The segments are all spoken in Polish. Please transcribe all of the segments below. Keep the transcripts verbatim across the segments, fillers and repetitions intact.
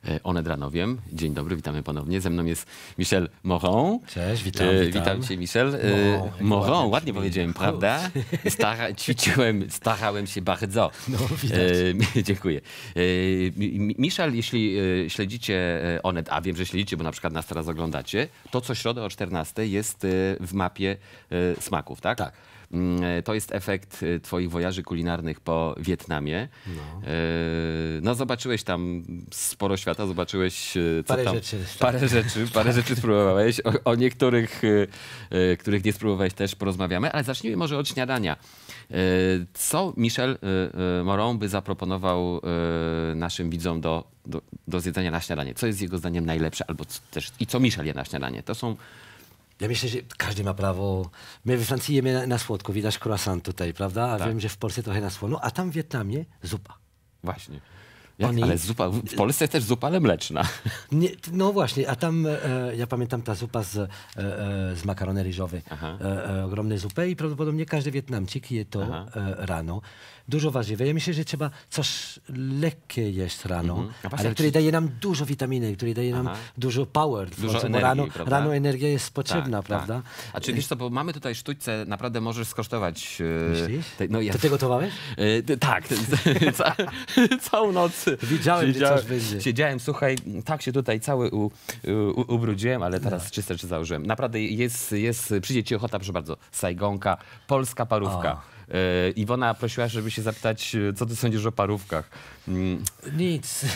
Onet Ranowiem. Dzień dobry, witamy ponownie. Ze mną jest Michel Moron. Cześć, witam, E, witam. Witam cię, Michel. E, Moron, ładnie, ładnie powiedziałem, prawda? Stara, ćwiczyłem, starałem się bardzo. No, widać. E, dziękuję. E, Michel, jeśli e, śledzicie Onet, a wiem, że śledzicie, bo na przykład nas teraz oglądacie, to co środę o czternastej jest e, w mapie e, smaków, tak? Tak. To jest efekt twoich wojaży kulinarnych po Wietnamie. No, e, no zobaczyłeś tam sporo świata, zobaczyłeś co parę tam, rzeczy. Parę rzeczy, parę rzeczy spróbowałeś. O, o niektórych, e, których nie spróbowałeś, też porozmawiamy, ale zacznijmy może od śniadania. E, co Michel e, Moron by zaproponował e, naszym widzom do, do, do zjedzenia na śniadanie? Co jest jego zdaniem najlepsze, albo też i co Michel je na śniadanie? To są Ja myślę, że każdy ma prawo. My we Francji jemy na, na słodko, widać croissant tutaj, prawda? A tak. wiem, że w Polsce trochę na słono, a tam w Wietnamie zupa. właśnie. Jak, Oni... Ale zupa, w Polsce jest też zupa, ale mleczna. Nie, no właśnie, a tam e, ja pamiętam ta zupa z, e, e, z makarony ryżowej. E, e, ogromne zupy i prawdopodobnie każdy Wietnamczyk je to e, rano. Dużo warzywa. Ja myślę, że trzeba coś lekkie jeść rano, Mhm. A ale które czy... daje nam dużo witaminy, które daje nam Aha. dużo power. Dużo Bo energii, rano, prawda? rano energia jest potrzebna, Tak, prawda? Tak. A czy wiesz co, bo mamy tutaj sztućce, naprawdę możesz skosztować. Myślisz? Te, no ja, To ty gotowałeś? e, tak, ca, całą noc. Widziałem, że coś będzie. Siedziałem, słuchaj, tak się tutaj cały u, u, ubrudziłem, ale teraz No. czyste rzeczy założyłem. Naprawdę jest, jest, przyjdzie ci ochota, proszę bardzo, sajgonka, polska parówka. O. E, Iwona prosiła, żeby się zapytać, co ty sądzisz o parówkach. Mm. Nic.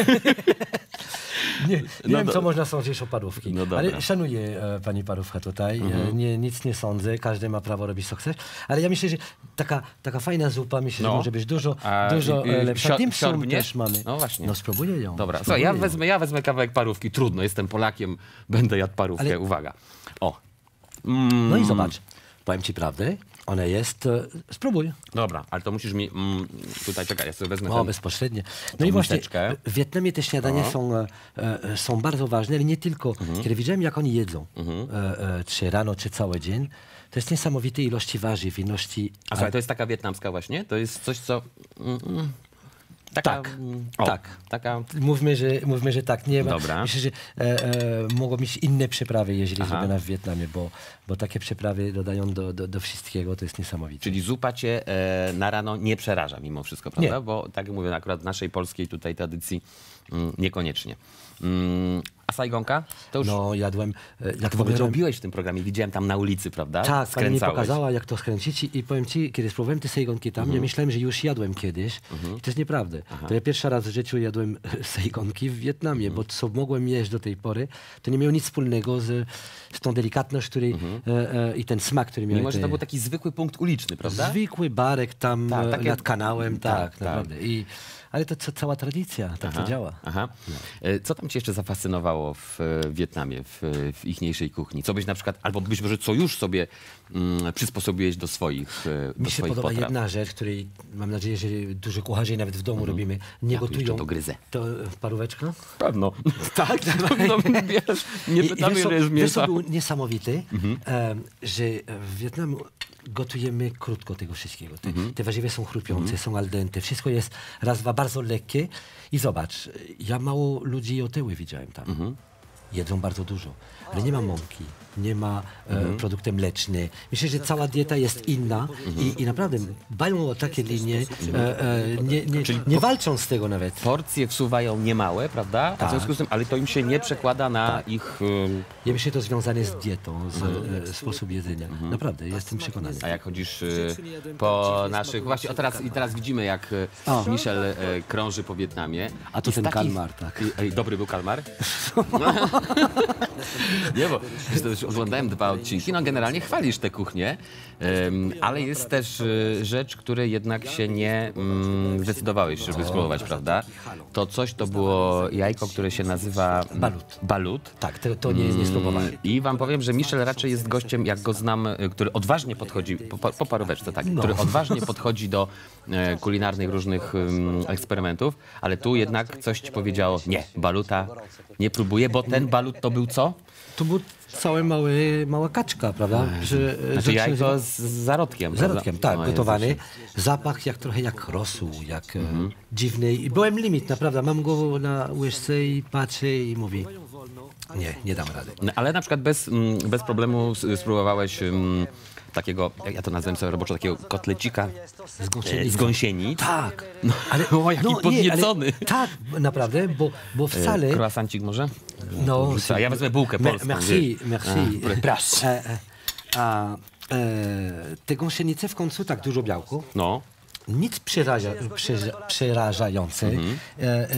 nie nie No wiem, do... co można sądzić o parówki, No ale szanuję e, pani parówka tutaj. Mhm. E, nie, nic nie sądzę, każdy ma prawo robić co chce. Ale ja myślę, że taka, taka fajna zupa, myślę, No. że może być dużo, A, dużo y, y, e, lepsza. sio- Dim sum siorbnie? też mamy. No właśnie. No spróbuję ją. Dobra, spróbuję co, ja ją. wezmę, ja wezmę kawałek parówki. Trudno, jestem Polakiem, będę jadł parówkę. Ale- Uwaga. O. Mm. No i zobacz, powiem ci prawdę, ona jest... E, spróbuj. Dobra, ale to musisz mi... Mm, tutaj, czekaj, ja sobie wezmę O, ten... bezpośrednio. No tą i właśnie miseczkę. w Wietnamie te śniadania O. są, e, e, są bardzo ważne, ale nie tylko. Mhm. Kiedy widziałem, jak oni jedzą, e, e, czy rano, czy cały dzień, to jest niesamowite ilości warzyw, ilości... A słuchaj, to jest taka wietnamska właśnie? To jest coś, co... Mm, mm, taka, Tak, mm, o, tak. Taka... Mówmy, że, mówmy, że tak. Nie ma. Dobra. Myślę, że e, e, mogą być inne przyprawy, jeżeli Aha. zrobione w Wietnamie, bo, bo takie przyprawy dodają do, do, do wszystkiego, to jest niesamowite. Czyli zupa cię e, na rano nie przeraża mimo wszystko, prawda? Nie. Bo tak jak mówię, akurat w naszej polskiej tutaj tradycji mm, niekoniecznie. Mm, a sajgonka? To już... No, jadłem... e, Jak To w ogóle powiedziałem- robiłeś w tym programie, widziałem tam na ulicy, prawda? Tak, pani mi Skręcałeś. pokazała, jak to skręcić i powiem ci, kiedy spróbowałem te sejgonki tam, ja myślałem, że już jadłem kiedyś i to jest nieprawda. To ja pierwszy raz w życiu jadłem sejgonki w Wietnamie, bo co mogłem jeść do tej pory, to nie miało nic wspólnego z, z tą delikatność który, e, e, i ten smak, który miał. Mimo, że te- to był taki zwykły punkt uliczny, prawda? Zwykły barek tam Tak, e, takie- nad kanałem, tak, tak, tak. naprawdę. I, ale to co, cała tradycja, tak to działa. Aha. E, Co tam cię jeszcze zafascynowało w e, Wietnamie, w, w ichniejszej kuchni? Co byś na przykład, albo być może co już sobie mm, przysposobiłeś do swoich, e, do Mi się swoich podoba potraw? jedna rzecz, której mam nadzieję, że dużo kucharzy nawet w domu robimy. Nie Ja tu gotują. jeszcze to gryzę. To e, paróweczka? Pewno. Tak, no, wiesz, nie I- i pytamy, wiesz co- ile jest wiesz, co mięsa. był niesamowity, em, że w Wietnamie gotujemy krótko tego wszystkiego. Te, te warzywa są chrupiące, są al dente, wszystko jest raz, dwa, bardzo lekkie. I zobacz, ja mało ludzi otyły widziałem tam. Jedzą bardzo dużo, ale nie ma mąki, nie ma e, produkty mleczne. Myślę, że cała dieta jest inna i, i naprawdę dbają o takie linie, e, e, nie, nie, nie walczą z tego nawet. Porcje wsuwają niemałe, prawda? A w Tak. związku z tym, ale to im się nie przekłada na ich... ym, Ja myślę, że to związane z dietą, z e, sposób jedzenia. Naprawdę, jestem przekonany. A jak chodzisz y, po naszych... Właśnie o teraz, i teraz widzimy, jak y, O. Michel y, krąży po Wietnamie. A to I z ten takich- kalmar, tak. I, ej, dobry był kalmar? Nie, bo wiesz, to już oglądałem dwa odcinki. No generalnie chwalisz tę kuchnię, ym, ale jest też y, rzecz, której jednak się nie mm, zdecydowałeś, żeby spróbować, prawda? To coś to było jajko, które się nazywa... Balut. Balut. Tak, to, to nie, nie spróbowałem. I wam powiem, że Michel raczej jest gościem, jak go znam, y, który odważnie podchodzi, po, po- po paróweczce, tak, No. który odważnie podchodzi do e, kulinarnych różnych ym, eksperymentów, ale tu jednak coś ci powiedziało, nie, baluta nie próbuję, bo ten ten balut to był co? To był całe mały, mała kaczka, prawda? Że, Znaczy jajko z zarodkiem. Z zarodkiem, tak, no, gotowany. Jezus. Zapach jak trochę jak rosół, jak mhm. dziwny. I byłem limit, naprawdę. Mam go na łyżce i patrzę i mówię, nie, nie dam rady. No, ale na przykład bez, mm, bez problemu s- spróbowałeś mm, takiego, jak ja to nazywam sobie roboczo, takiego kotlecika Z gąsienicy. z gąsieni. Tak. No, ale o, jaki nie, podniecony. ale, tak, naprawdę, bo, bo wcale... Croissancik może? No, A ja wezmę bułkę me- polską. Merci, merci. A, proszę. E, e, a e, te gąsienice w końcu tak dużo białku. No. Nic przeraża, przeraża, przerażające Mhm. e, e,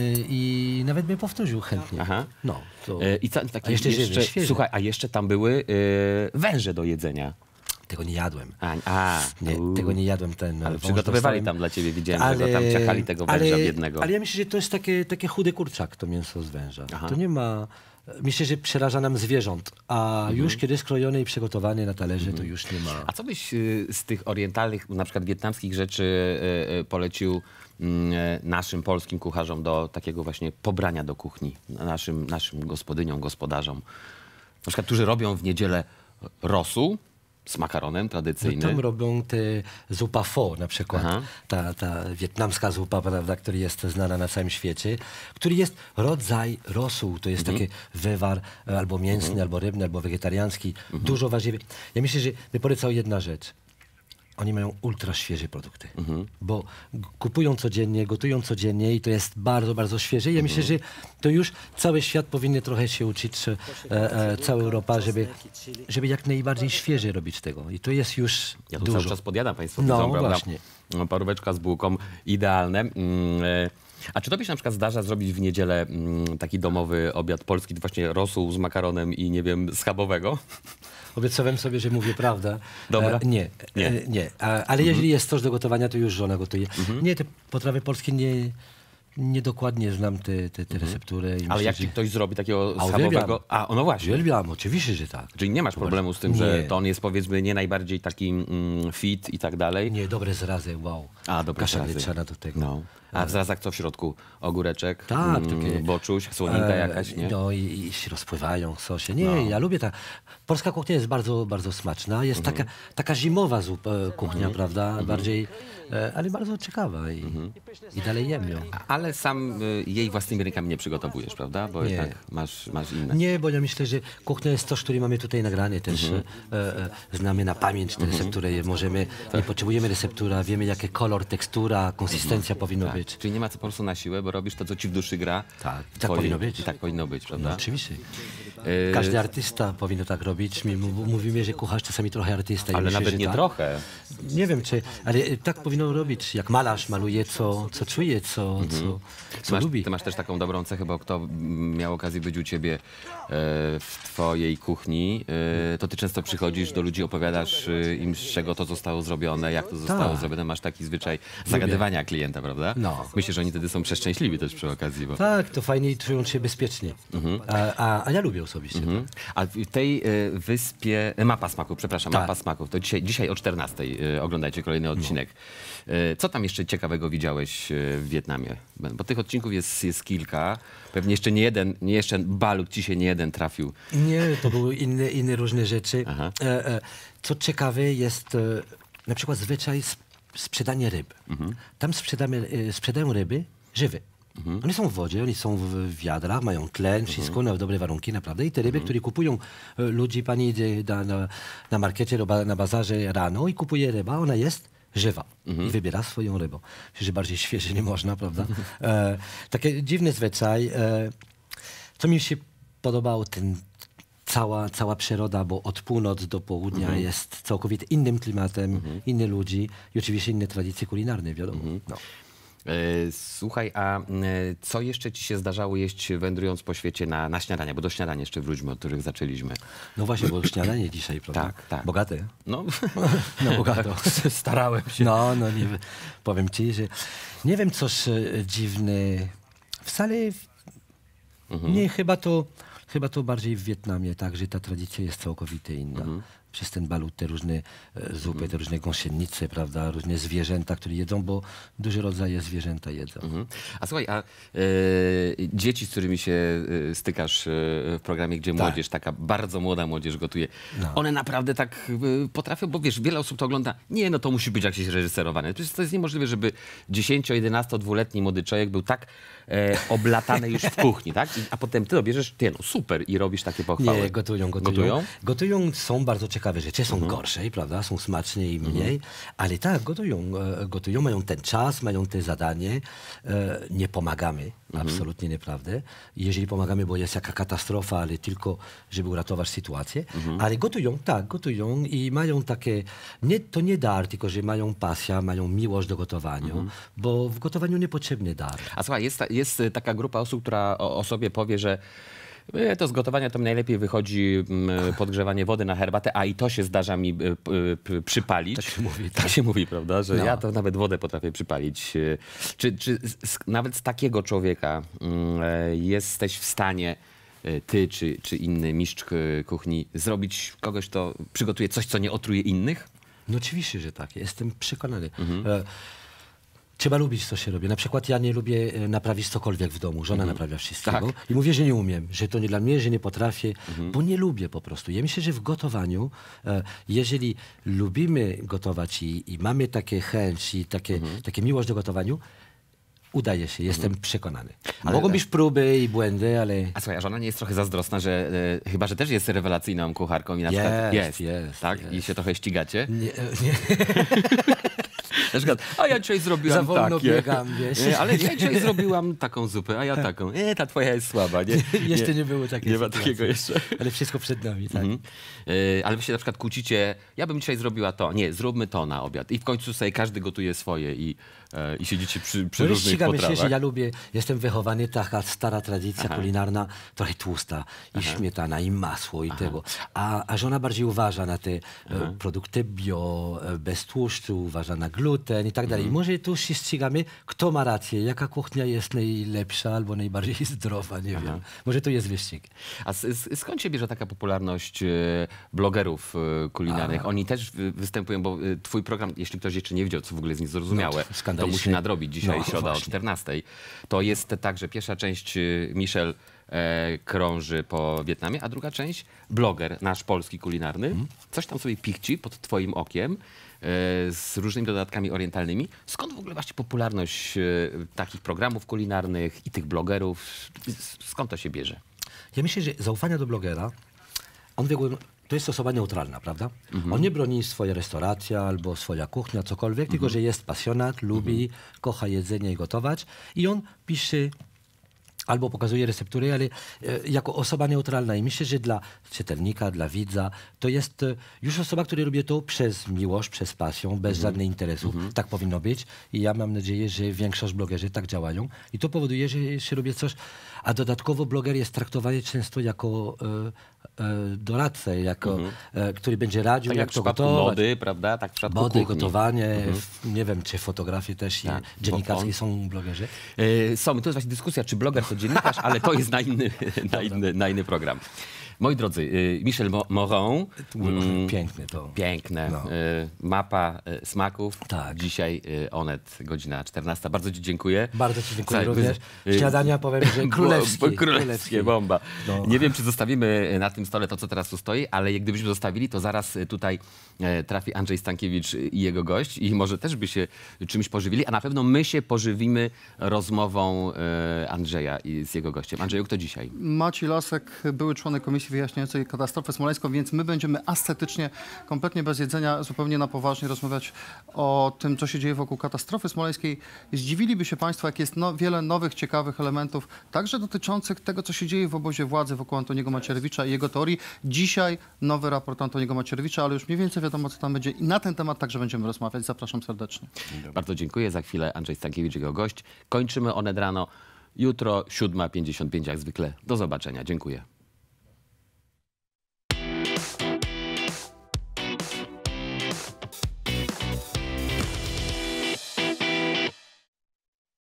i nawet bym powtórzył chętnie. Aha. No, to E, I ca, takie A jeszcze żywy, świeży. Słuchaj, a jeszcze tam były e, węże do jedzenia. tego nie jadłem. A, a Nie, u. tego nie jadłem. Ten Ale wąż przygotowywali dostałem. tam dla ciebie, widziałem, że go tam ciachali tego węża ale, biednego. Ale ja myślę, że to jest takie, takie chudy kurczak, to mięso z węża. Aha. To nie ma... Myślę, że przeraża nam zwierząt, a Mhm. już kiedy skrojone i przygotowane na talerze, to już nie ma... A co byś y, z tych orientalnych, na przykład wietnamskich rzeczy y, y, polecił y, naszym polskim kucharzom do takiego właśnie pobrania do kuchni, naszym, naszym gospodyniom, gospodarzom? Na przykład, którzy robią w niedzielę rosół z makaronem No, tradycyjnym. tam robią te zupa pho na przykład, Aha. ta, ta wietnamska zupa, prawda, która jest znana na całym świecie, który jest rodzaj rosół, to jest Mhm. taki wywar e, albo mięsny, albo rybny, albo wegetariański, Mhm. dużo warzyw. Ja myślę, że by polecał jedna rzecz. Oni mają ultra świeże produkty, Mhm. bo g- kupują codziennie, gotują codziennie i to jest bardzo, bardzo świeże. Ja Mhm. myślę, że to już cały świat powinien trochę się uczyć, e, e, cała Europa, żeby, żeby jak najbardziej świeże robić tego. I to jest już Ja tu dużo. cały czas podjadam Państwu. No, widzą, prawda? właśnie. No, paróweczka z bułką, idealne. Mm, e, A czy tobie się na przykład zdarza zrobić w niedzielę mm, taki domowy obiad polski, właśnie rosół z makaronem i nie wiem, schabowego? Obiecałem sobie, że mówię prawdę. Dobra. E, nie, Nie. E, nie. A, ale jeżeli jest coś do gotowania, to już żona gotuje. Nie, te potrawy polskie nie, niedokładnie znam te, te, te receptury. i Ale myślę, jak że- ci ktoś zrobi takiego A, schabowego... uwielbiam. A, no właśnie. Uwielbiam, oczywiście, że tak. Czyli nie masz problemu z tym, że Nie. to on jest powiedzmy nie najbardziej taki mm, fit i tak dalej? Nie, dobre zrazy, wow. A, dobre Kasza zrazy. wieczana do tego. No. A w zrazach co w środku? Ogóreczek? Tak, mm, takie- boczuś, słoninka E, jakaś, nie? No i, i się rozpływają w sosie. Nie, No. ja lubię tak. Polska kuchnia jest bardzo, bardzo smaczna. Jest Mhm. taka, taka zimowa zupa, kuchnia, prawda? Bardziej, e, ale bardzo ciekawa i, Mhm. i dalej jem ją. Ale sam y, jej własnymi rękami nie przygotowujesz, prawda? Bo Nie. jednak masz, masz inne. Nie, bo ja myślę, że kuchnia jest coś, które mamy tutaj nagrane też. Mhm. E, e, znamy na pamięć te receptury. Możemy, nie potrzebujemy receptura, wiemy jaki kolor, tekstura, konsystencja powinno Tak. być. Czyli nie ma co po prostu na siłę, bo robisz to, co ci w duszy gra. Tak, i tak Twojej- powinno być. I tak powinno być, prawda? No, oczywiście. Y, Każdy artysta powinien tak robić. My m- mówimy, że kucharz czasami trochę artysta. i Ale myślę, nawet że nie tak. trochę. Nie wiem, czy, ale e, tak powinno robić. Jak malarz maluje, co, co czuje, co, co, co Masz, lubi. ty masz też taką dobrą cechę, bo kto mm, miał okazję być u ciebie e, w twojej kuchni, e, to ty często przychodzisz do ludzi, opowiadasz e, im, z czego to zostało zrobione, jak to zostało Tak. zrobione. Masz taki zwyczaj zagadywania klienta, prawda? No. Myślę, że oni wtedy są przeszczęśliwi też przy okazji. Bo... Tak, to fajnie i czują się bezpiecznie. A, a, a ja lubię osobiście. Mhm. A w tej e, wyspie, e, Mapa Smaków, przepraszam, Tak. Mapa Smaków, to dzisiaj, dzisiaj o czternastej e, oglądajcie kolejny odcinek. E, co tam jeszcze ciekawego widziałeś e, w Wietnamie? Bo tych odcinków jest, jest kilka. Pewnie jeszcze nie jeden, nie jeszcze balut ci się nie jeden trafił. Nie, to były inne, inne różne rzeczy. Aha. E, e, co ciekawe jest e, na przykład zwyczaj sp- sprzedania ryb. Tam sprzedamy, e, sprzedają ryby żywe. One są w wodzie, one są w wiadrach, mają tlen, wszystko na dobre warunki, naprawdę. I te ryby, które kupują e, ludzi, pani idzie na, na, na markecie, do ba- na bazarze rano i kupuje ryba, ona jest żywa i wybiera swoją rybę. Myślę, że bardziej świeże nie można, prawda? E, takie dziwny zwyczaj. E, co mi się podobało, ten cała, cała przyroda, bo od północ do południa jest całkowicie innym klimatem, inne ludzi i oczywiście inne tradycje kulinarne, wiadomo. No. E, Słuchaj, a e, co jeszcze ci się zdarzało jeść wędrując po świecie na, na śniadanie? Bo do śniadania jeszcze wróćmy, od których zaczęliśmy. no właśnie, bo śniadanie dzisiaj, prawda? Tak, tak. Bogate. No, No bogato. starałem się. No, no nie wiem. Powiem ci, że nie wiem, coś e, dziwne. Wcale nie, chyba to, chyba to bardziej w Wietnamie, tak, że ta tradycja jest całkowicie inna. przez ten balut te różne e, zupy, te różne gąsienice, prawda, różne zwierzęta, które jedzą, bo duże rodzaje zwierzęta jedzą. Mhm. A słuchaj, a e, dzieci, z którymi się e, stykasz e, w programie, gdzie Tak. młodzież, taka bardzo młoda młodzież gotuje, No. one naprawdę tak e, potrafią, bo wiesz, wiele osób to ogląda, nie, no to musi być jakieś reżyserowane. Przecież to jest niemożliwe, żeby dziesięcio-, jedenasto-, dwuletni młody człowiek był tak e, oblatany już w kuchni, tak? I, a potem ty dobierzesz, ty, no super, i robisz takie pochwały. Nie, gotują, gotują. Gotują? Gotują, są bardzo ciekawe rzeczy, są Mhm. gorsze, prawda, są smaczne i mniej, ale tak, gotują, e, gotują, mają ten czas, mają te zadanie, e, nie pomagamy, absolutnie naprawdę. Jeżeli pomagamy, bo jest jaka katastrofa, ale tylko, żeby uratować sytuację, ale gotują, tak, gotują i mają takie, nie, to nie dar, tylko że mają pasję, mają miłość do gotowania, bo w gotowaniu niepotrzebny dar. A słuchaj, jest, ta- jest taka grupa osób, która o, o sobie powie, że e, to z gotowania to mi najlepiej wychodzi mm, podgrzewanie wody na herbatę, a i to się zdarza mi e, p- p- przypalić. Tak się mówi, Tak się mówi, prawda? Że No. ja to nawet wodę potrafię przypalić. E, Czy, czy z, z, nawet z takiego człowieka mm, e, jesteś w stanie e, ty czy, czy inny mistrz e, kuchni zrobić kogoś, kto przygotuje coś, co nie otruje innych? No oczywiście, że tak. Jestem przekonany. E, trzeba lubić, co się robi. Na przykład ja nie lubię e, naprawić cokolwiek w domu. Żona naprawia wszystkiego. Tak. I mówię, że nie umiem, że to nie dla mnie, że nie potrafię, bo nie lubię po prostu. Ja myślę, że w gotowaniu, e, jeżeli lubimy gotować i, i mamy takie chęć i takie, takie miłość do gotowaniu, udaje się, jestem przekonany. Ale- Mogą być próby i błędy, ale... A słuchaj, a żona nie jest trochę zazdrosna, że e, chyba, że też jest rewelacyjną kucharką i na przykład Jest, jest, tak? jest. I się trochę ścigacie. Nie, e, nie. Na przykład, a ja dzisiaj zrobiłam Za wolno takie. biegam, wiesz. Nie, ale ja dzisiaj zrobiłam taką zupę, a ja taką. Nie, ta twoja jest słaba. Nie, Jeszcze nie było takiej Nie ma sytuacji. takiego jeszcze. Ale wszystko przed nami, tak. Mhm. E, ale wy się na przykład kłócicie, ja bym dzisiaj zrobiła to, nie, zróbmy to na obiad. I w końcu sobie każdy gotuje swoje i, e, i siedzicie przy, przy No i różnych ścigamy się, potrawach. że ja lubię, jestem wychowany, taka stara tradycja kulinarna, trochę tłusta, i śmietana, i masło, i tego. A, a żona bardziej uważa na te e, produkty bio, e, bez tłuszczu, uważa na gluten i tak dalej. I może tu się ścigamy, kto ma rację, jaka kuchnia jest najlepsza albo najbardziej zdrowa, nie wiem. Może to jest wyścig. A s- s- skąd się bierze taka popularność e, blogerów e, kulinarnych? Oni też wy- występują, bo e, twój program, jeśli ktoś jeszcze nie wiedział, co w ogóle jest niezrozumiałe, No, to skandalicznie. musi nadrobić dzisiaj No, środa o właśnie. czternastej. To jest tak, że pierwsza część e, Michel e, krąży po Wietnamie, a druga część bloger, nasz polski kulinarny. Mhm. Coś tam sobie pichci pod twoim okiem. e, Z różnymi dodatkami orientalnymi. Skąd w ogóle właśnie popularność e, takich programów kulinarnych i tych blogerów? S- Skąd to się bierze? Ja myślę, że zaufanie do blogera, on w ogóle, to jest osoba neutralna, prawda? On nie broni swoja restauracja albo swoja kuchnia, cokolwiek, tylko że jest pasjonat, lubi, kocha jedzenie i gotować i on pisze albo pokazuje receptury, ale e, jako osoba neutralna. I myślę, że dla czytelnika, dla widza, to jest e, już osoba, która robi to przez miłość, przez pasję, bez żadnych interesów. Tak powinno być. I ja mam nadzieję, że większość blogerzy tak działają. I to powoduje, że się robi coś. A dodatkowo bloger jest traktowany często jako e, e, doradca, jako, e, który będzie radził, Tak jak jak w to przypadku gotować. mody, prawda? Tak w przypadku Mody, kuchni. gotowanie, f- nie wiem, czy fotografie też Tak, i dziennikarskie bo on- są blogerzy. E, Są, to jest właśnie dyskusja, czy bloger to dziennikarz, ale to jest na inny, na inny, na inny program. Moi drodzy, e, Michel Mo- Moron, mm, Piękne to. piękne, No. e, mapa e, smaków. Tak. Dzisiaj e, Onet, godzina czternasta. Bardzo ci dziękuję. Bardzo ci dziękuję Za- również. wy- Śniadania powiem, że królewskie. Bo- bo królewskie, bomba. No. Nie wiem, czy zostawimy na tym stole to, co teraz tu stoi, ale jak gdybyśmy zostawili, to zaraz tutaj e, trafi Andrzej Stankiewicz i jego gość i może też by się czymś pożywili, a na pewno my się pożywimy rozmową e, Andrzeja i z jego gościem. Andrzeju, kto dzisiaj? Maciej Lasek, były członek Komisji Wyjaśniającej Katastrofę Smoleńską, więc my będziemy ascetycznie, kompletnie bez jedzenia, zupełnie na poważnie rozmawiać o tym, co się dzieje wokół katastrofy smoleńskiej. Zdziwiliby się Państwo, jak jest no, wiele nowych, ciekawych elementów, także dotyczących tego, co się dzieje w obozie władzy wokół Antoniego Macierewicza i jego teorii. Dzisiaj nowy raport Antoniego Macierewicza, ale już mniej więcej wiadomo, co tam będzie i na ten temat także będziemy rozmawiać. Zapraszam serdecznie. Bardzo dziękuję. Za chwilę Andrzej Stankiewicz i jego gość. Kończymy Onet rano. Jutro siódma pięćdziesiąt pięć jak zwykle. Do zobaczenia. Dziękuję.